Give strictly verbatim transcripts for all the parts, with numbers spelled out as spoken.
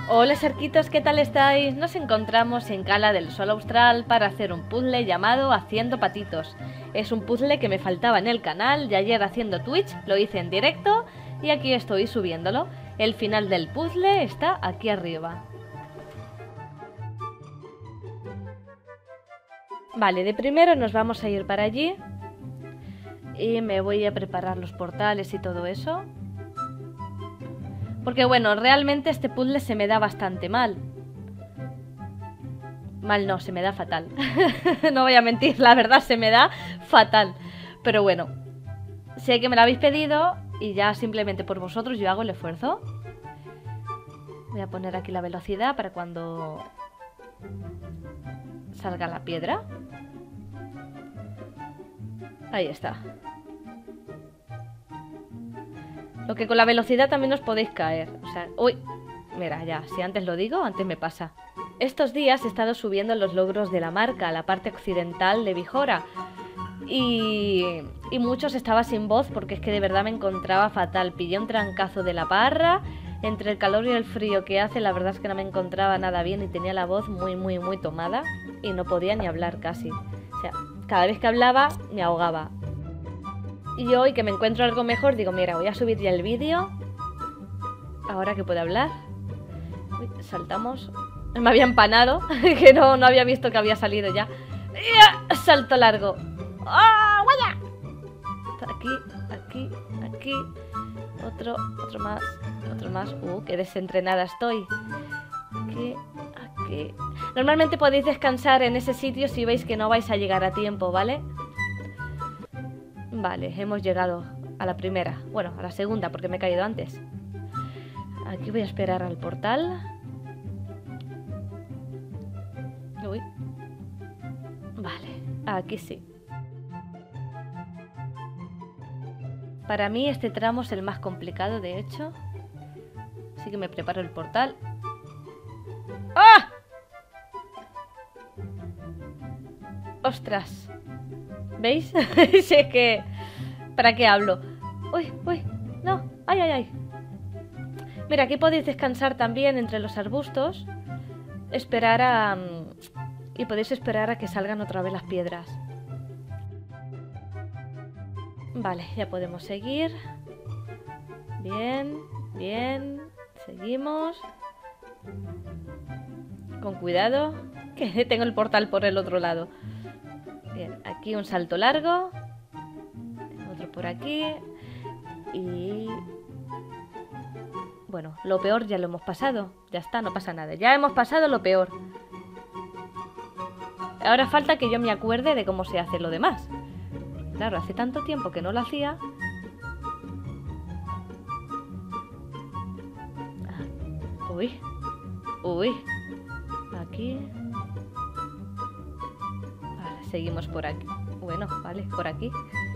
Hola cerquitos, ¿qué tal estáis? Nos encontramos en Cala del Sol Austral para hacer un puzzle llamado Haciendo Patitos. Es un puzzle que me faltaba en el canal y ayer haciendo Twitch lo hice en directo y aquí estoy subiéndolo. El final del puzzle está aquí arriba. Vale, de primero nos vamos a ir para allí y me voy a preparar los portales y todo eso. Porque bueno, realmente este puzzle se me da bastante mal. Mal no, se me da fatal. No voy a mentir, la verdad se me da fatal. Pero bueno, sé que me lo habéis pedido y ya simplemente por vosotros yo hago el esfuerzo. Voy a poner aquí la velocidad para cuando salga la piedra. Ahí está. Lo que con la velocidad también os podéis caer. O sea, uy, mira, ya, si antes lo digo, antes me pasa. Estos días he estado subiendo los logros de la marca a la parte occidental de Bijora. Y, y muchos estaba sin voz porque es que de verdad me encontraba fatal. Pillé un trancazo de la parra. Entre el calor y el frío que hace, la verdad es que no me encontraba nada bien y tenía la voz muy, muy, muy tomada. Y no podía ni hablar casi. O sea, cada vez que hablaba me ahogaba. Y hoy que me encuentro algo mejor, digo, mira, voy a subir ya el vídeo. Ahora que puedo hablar. Uy, saltamos. Me había empanado, que no, no había visto que había salido ya. Salto largo. ¡Ah, vaya! Aquí, aquí, aquí. Otro, otro más, otro más. Uh, qué desentrenada estoy. Aquí, aquí. Normalmente podéis descansar en ese sitio si veis que no vais a llegar a tiempo, ¿vale? Vale, hemos llegado a la primera. Bueno, a la segunda, porque me he caído antes. Aquí voy a esperar al portal. Uy. Vale, aquí sí. Para mí este tramo es el más complicado, de hecho. Así que me preparo el portal. ¡Ah! ¡Ostras! ¿Veis? Sé que... ¿Para qué hablo? ¡Uy, uy! ¡No! ¡Ay, ay, ay! Mira, aquí podéis descansar también entre los arbustos. Esperar a... Y podéis esperar a que salgan otra vez las piedras. Vale, ya podemos seguir. Bien, bien. Seguimos. Con cuidado, que tengo el portal por el otro lado. Bien, aquí un salto largo. Otro por aquí. Y... Bueno, lo peor ya lo hemos pasado. Ya está, no pasa nada. Ya hemos pasado lo peor. Ahora falta que yo me acuerde de cómo se hace lo demás. Claro, hace tanto tiempo que no lo hacía. Ah, uy. Uy. Aquí. Vale, seguimos por aquí. Bueno, vale, por aquí.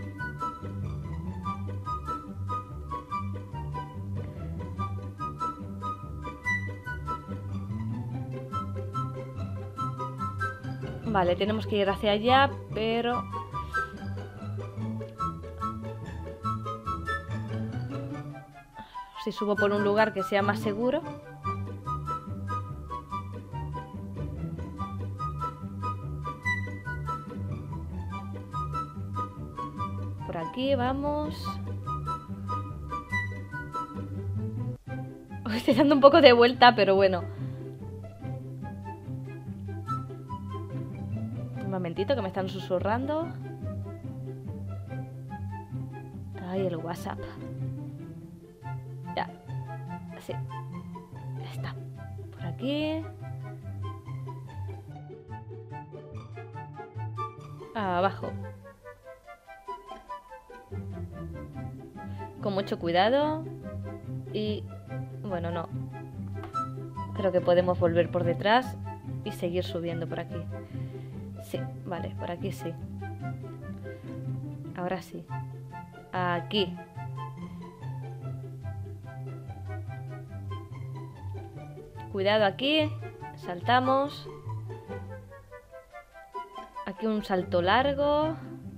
Vale, tenemos que ir hacia allá, pero... Si subo por un lugar que sea más seguro. Por aquí, vamos. Estoy dando un poco de vuelta, pero bueno. Un momentito que me están susurrando. Ay, el WhatsApp. Ya. Sí. Ya está. Por aquí. Abajo. Con mucho cuidado. Y... Bueno, no. Creo que podemos volver por detrás y seguir subiendo por aquí. Sí, vale, por aquí sí. Ahora sí. Aquí. Cuidado aquí. Saltamos. Aquí un salto largo.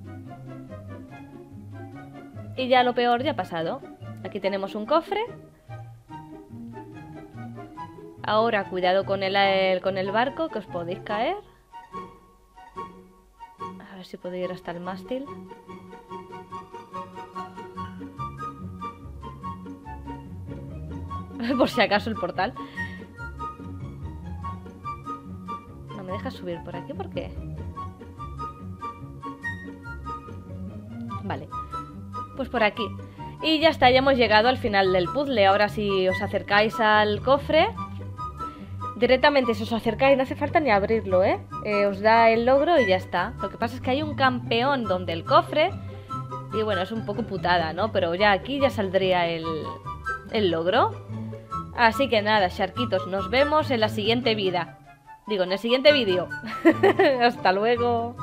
Y ya lo peor ya ha pasado. Aquí tenemos un cofre. Ahora, cuidado con el, el- con el barco, que os podéis caer. A ver si puedo ir hasta el mástil. Por si acaso el portal. No me dejas subir por aquí, ¿por qué? Vale. Pues por aquí. Y ya está, ya hemos llegado al final del puzzle. Ahora si os acercáis al cofre, directamente si os acercáis no hace falta ni abrirlo, ¿eh? Eh, os da el logro y ya está. Lo que pasa es que hay un campeón donde el cofre. Y bueno, es un poco putada, ¿no? Pero ya aquí ya saldría el, el logro. Así que nada, Sharkitos, nos vemos en la siguiente vida. Digo, en el siguiente vídeo. Hasta luego.